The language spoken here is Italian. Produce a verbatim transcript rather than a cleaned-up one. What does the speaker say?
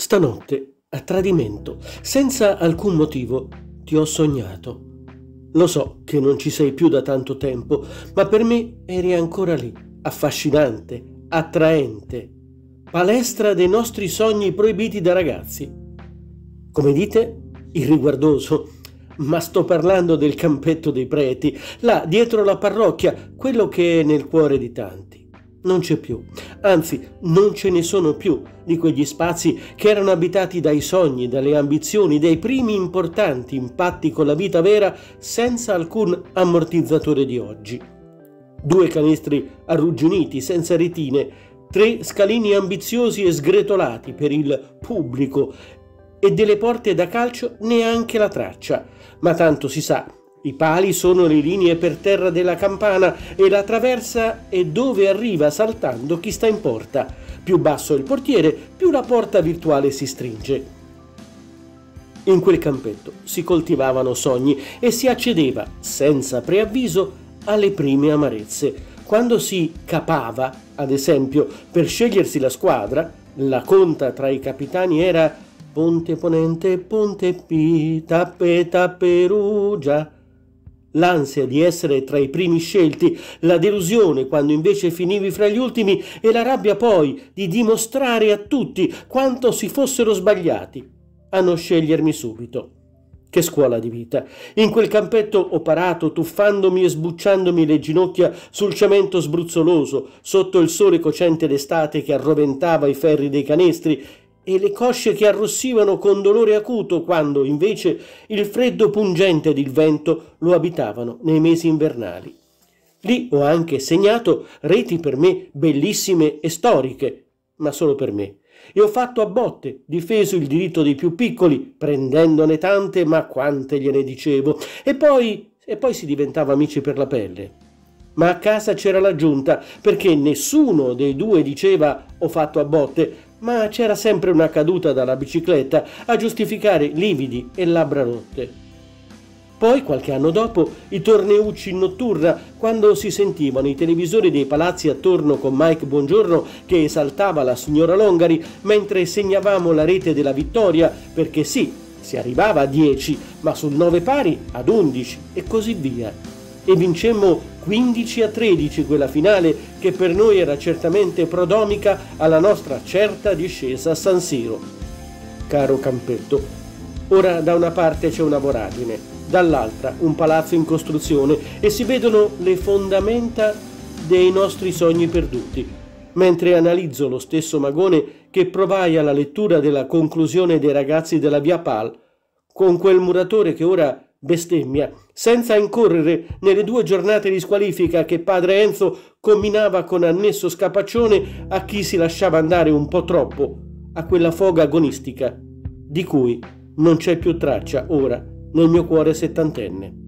Stanotte, a tradimento, senza alcun motivo, ti ho sognato. Lo so che non ci sei più da tanto tempo, ma per me eri ancora lì, affascinante, attraente, palestra dei nostri sogni proibiti da ragazzi. Come dite, irriguardoso, ma sto parlando del campetto dei preti, là dietro la parrocchia, quello che è nel cuore di tanti. Non c'è più, anzi non ce ne sono più di quegli spazi che erano abitati dai sogni, dalle ambizioni, dai primi importanti impatti con la vita vera senza alcun ammortizzatore di oggi. Due canestri arrugginiti, senza retine, tre scalini ambiziosi e sgretolati per il pubblico e delle porte da calcio neanche la traccia, ma tanto si sa. I pali sono le linee per terra della campana e la traversa è dove arriva saltando chi sta in porta. Più basso è il portiere, più la porta virtuale si stringe. In quel campetto si coltivavano sogni e si accedeva, senza preavviso, alle prime amarezze. Quando si capava, ad esempio, per scegliersi la squadra, la conta tra i capitani era Ponte Ponente, Ponte P, Tappe Tapperugia. L'ansia di essere tra i primi scelti, la delusione quando invece finivi fra gli ultimi e la rabbia poi di dimostrare a tutti quanto si fossero sbagliati a non scegliermi subito. Che scuola di vita! In quel campetto ho parato tuffandomi e sbucciandomi le ginocchia sul cemento sbruzzoloso, sotto il sole cocente d'estate che arroventava i ferri dei canestri e le cosce che arrossivano con dolore acuto quando, invece, il freddo pungente ed il vento lo abitavano nei mesi invernali. Lì ho anche segnato reti per me bellissime e storiche, ma solo per me, e ho fatto a botte, difeso il diritto dei più piccoli, prendendone tante, ma quante gliene dicevo, e poi, e poi si diventava amici per la pelle. Ma a casa c'era la giunta, perché nessuno dei due diceva ho fatto a botte, ma c'era sempre una caduta dalla bicicletta a giustificare lividi e labbra rotte. Poi, qualche anno dopo, i torneucci in notturna, quando si sentivano i televisori dei palazzi attorno con Mike Bongiorno che esaltava la signora Longari mentre segnavamo la rete della vittoria, perché sì, si arrivava a dieci, ma sul nove pari ad undici e così via. E vincemmo quindici a tredici quella finale che per noi era certamente prodromica alla nostra certa discesa a San Siro. Caro campetto, ora da una parte c'è una voragine, dall'altra un palazzo in costruzione e si vedono le fondamenta dei nostri sogni perduti, mentre analizzo lo stesso magone che provai alla lettura della conclusione dei ragazzi della Via Pal, con quel muratore che ora bestemmia, senza incorrere nelle due giornate di squalifica che padre Enzo combinava con annesso scapaccione a chi si lasciava andare un po' troppo a quella foga agonistica, di cui non c'è più traccia ora nel mio cuore settantenne.